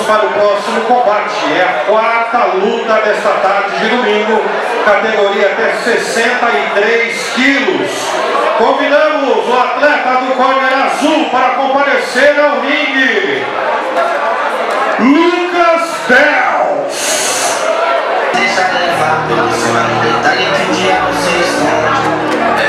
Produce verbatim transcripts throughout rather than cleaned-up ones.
para o próximo combate. É a quarta luta desta tarde de domingo, categoria até sessenta e três quilos. Convidamos o atleta do corner azul para comparecer ao ringue, Lucas Bells. Deixa levar pelo seu detalhe que um dia você esconde.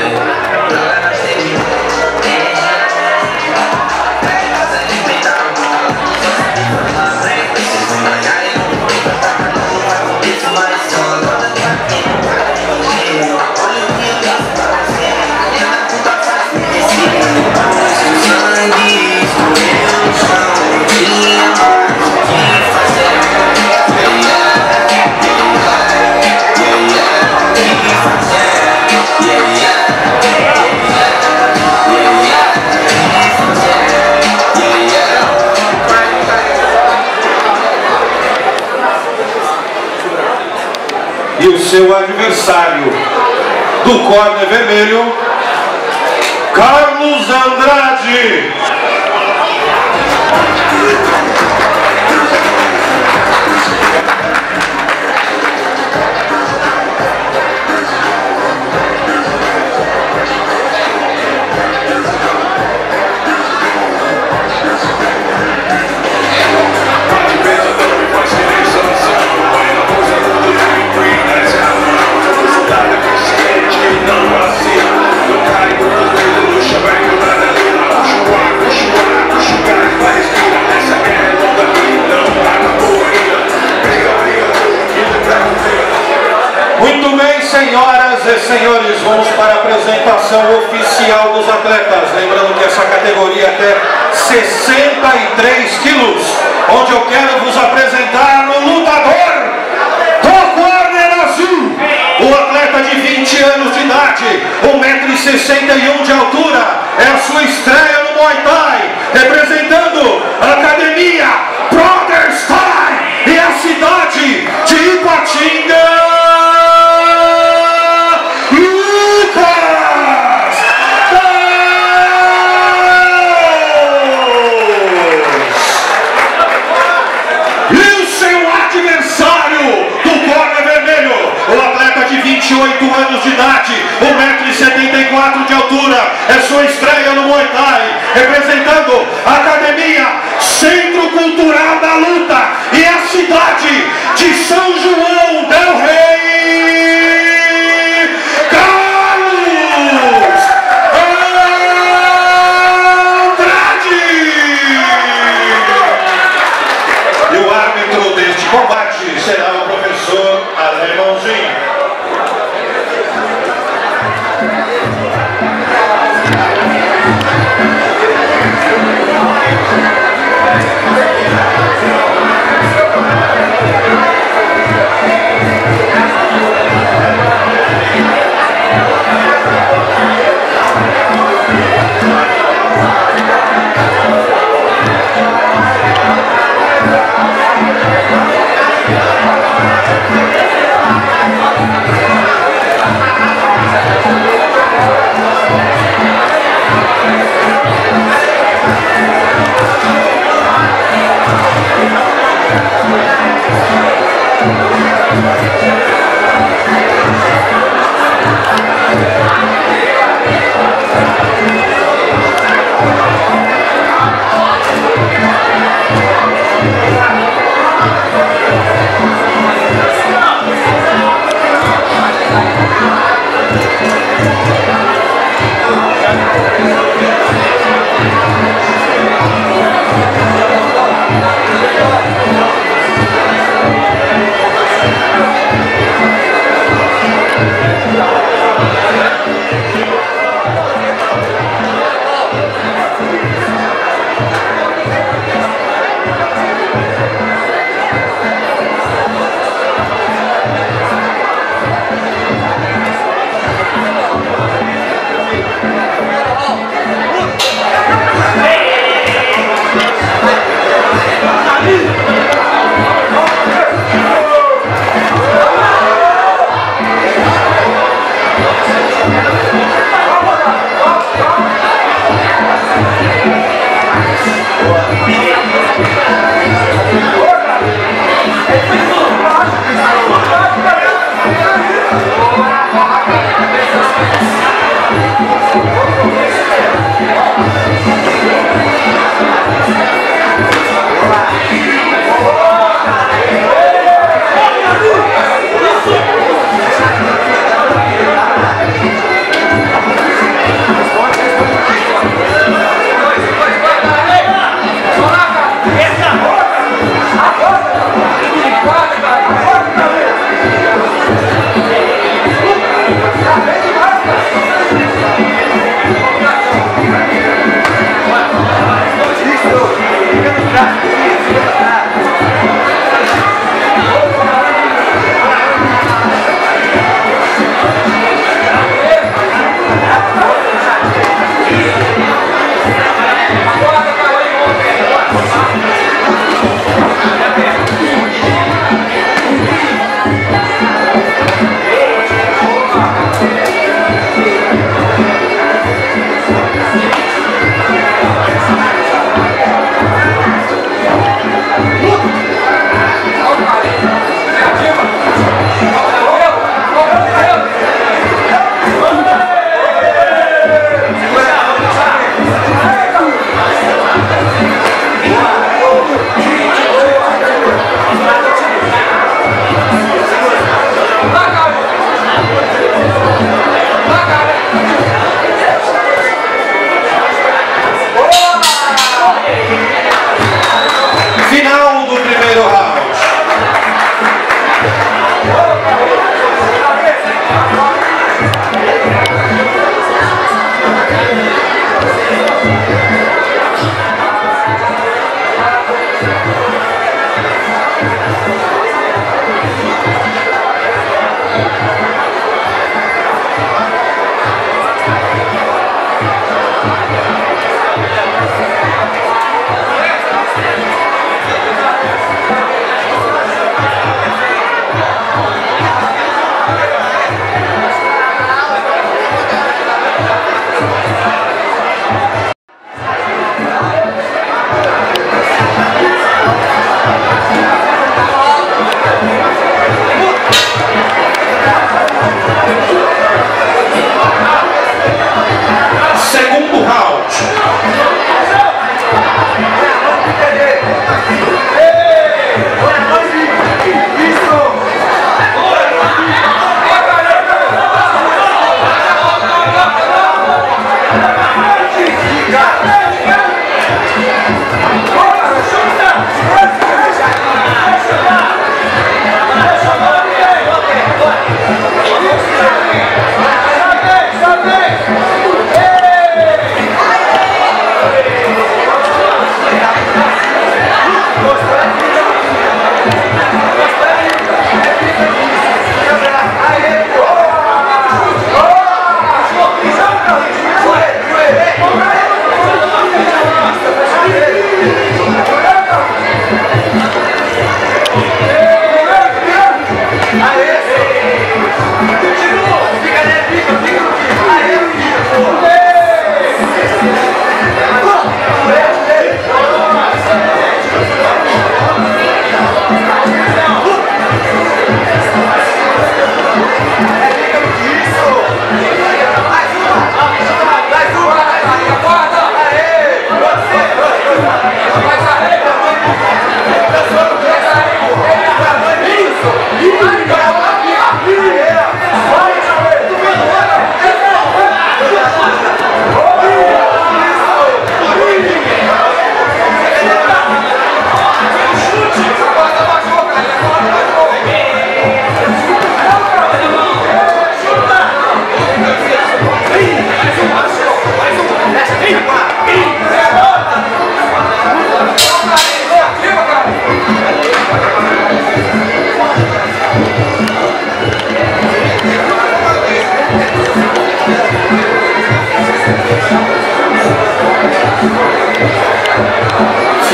E o seu adversário do corner vermelho, Carlos Andrade. Muito bem, senhoras e senhores, vamos para a apresentação oficial dos atletas. Lembrando que essa categoria é até sessenta e três quilos, onde eu quero vos apresentar o lutador do corner azul, o atleta de vinte anos de idade, um metro e sessenta e um de altura, é a sua estreia no Muay Thai, representando a academia Brothers Thai e a cidade de Ipatinga. vinte e oito anos de idade, um metro e setenta e quatro de altura, é sua estreia no Muay Thai, representando a academia Centro Cultural da Luta e a cidade de São João del Rei, Carlos Andrade. E o árbitro deste combate será o professor Alemãozinho.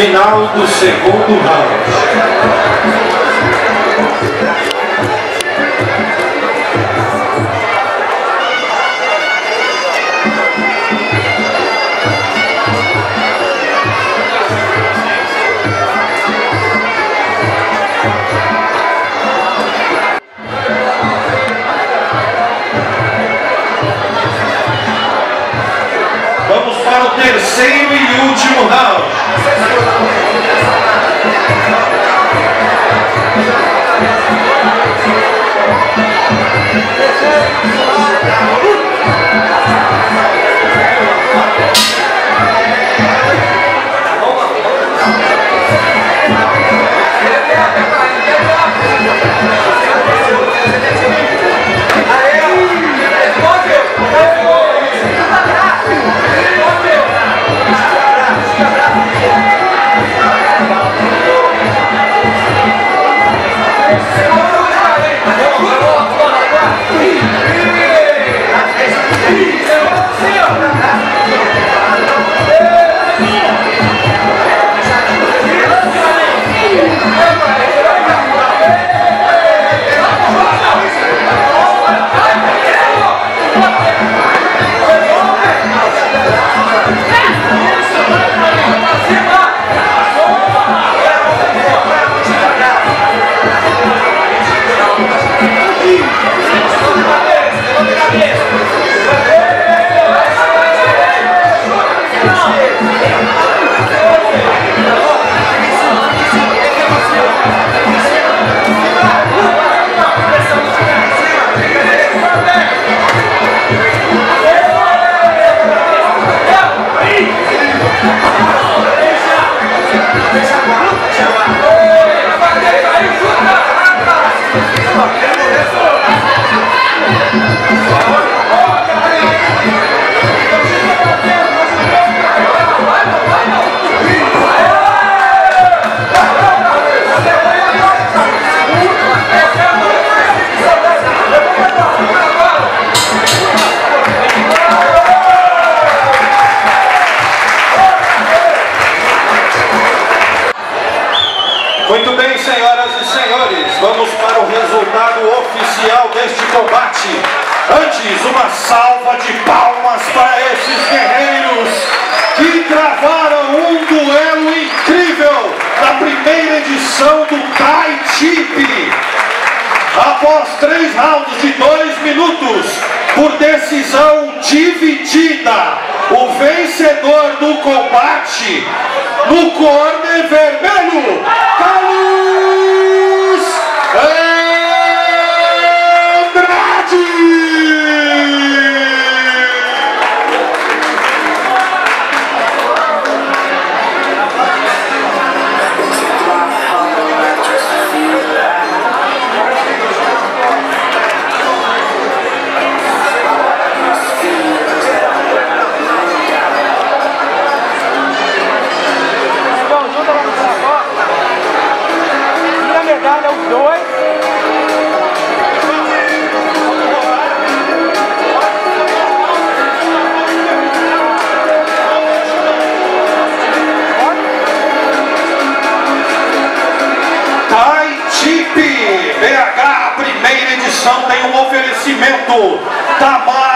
Final do segundo round. Vamos para o terceiro e último round. Muito bem, senhoras e senhores, vamos para o resultado oficial deste combate. Antes, uma salva de palmas para esses guerreiros que travaram um duelo incrível na primeira edição do Tai Chip. Após três rounds de dois minutos, por decisão dividida, o vencedor do combate, no corner vermelho, Carlos Andrade! B H, a primeira edição, tem um oferecimento da marca